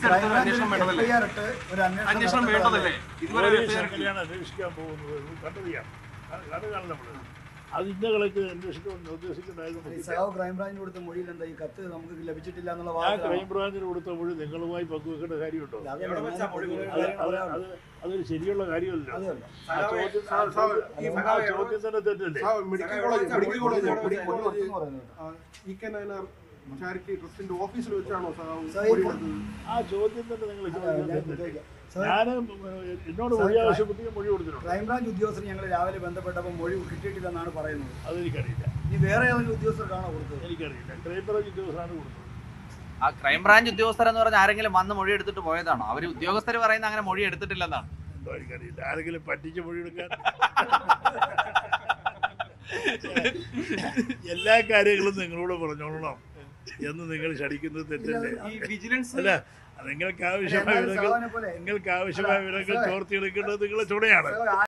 അന്വേഷണം വേണ്ടതല്ലേ? അന്വേഷിക്കാൻ പോകുന്നത് കണ്ടറിയാം. അത് കാണണം. അത് ഇന്ന കളക്ടർ ഉദ്ദേശിക്കേണ്ടായിരുന്നു. ക്രൈംബ്രാഞ്ചിന് കൊടുത്ത മൊഴിയിൽ എന്താ ഈ കത്ത് നമുക്ക് ലഭിച്ചിട്ടില്ല എന്നുള്ള ആ ക്രൈംബ്രാഞ്ചിന് കൊടുത്ത മൊഴി നിങ്ങളുമായി പങ്കുവെക്കേണ്ട കാര്യമുണ്ടോ? അതൊരു ശരിയുള്ള കാര്യമല്ലോ. ചോദ്യം തന്നെ തെറ്റല്ലേ? ആ ചോദ്യം തന്നെ നിങ്ങൾ ഞാൻ എന്നോട് മൊഴി ആവശ്യപ്പെട്ട് മൊഴി കൊടുത്തിട്ടുണ്ട്. ക്രൈംബ്രാഞ്ച് ഉദ്യോഗസ്ഥർ ഞങ്ങൾ രാവിലെ ബന്ധപ്പെട്ടപ്പോൾ മൊഴി കിട്ടിയിട്ടില്ലെന്നാണ് പറയുന്നത്. അതെനിക്കറിയില്ല. ഇനി വേറെ ഏതെങ്കിലും ഉദ്യോഗസ്ഥർക്കാണോ കൊടുത്തത്? എനിക്കറിയില്ല. ക്രൈംബ്രാഞ്ച് ഉദ്യോഗസ്ഥരാണ് കൊടുത്തത്. ആ ക്രൈംബ്രാഞ്ച് ഉദ്യോഗസ്ഥർ എന്ന് പറഞ്ഞാൽ ആരെങ്കിലും വന്ന് മൊഴി എടുത്തിട്ട് പോയതാണോ? അവർ ഉദ്യോഗസ്ഥർ പറയുന്ന അങ്ങനെ മൊഴി എടുത്തിട്ടില്ലെന്നാണ്. എന്തോ എനിക്കറിയില്ല. ആരെങ്കിലും പറ്റിച്ച് മൊഴി എടുക്കാൻ എല്ലാ കാര്യങ്ങളും നിങ്ങളോട് പറഞ്ഞോളണം എന്ന് നിങ്ങൾ ശടിക്കുന്നത് തെറ്റല്ലേ? അല്ല, നിങ്ങൾക്ക് ആവശ്യമായ വിവരങ്ങൾ ചോർത്തിയെടുക്കേണ്ടത് നിങ്ങളുടെ ചുമയാണ്.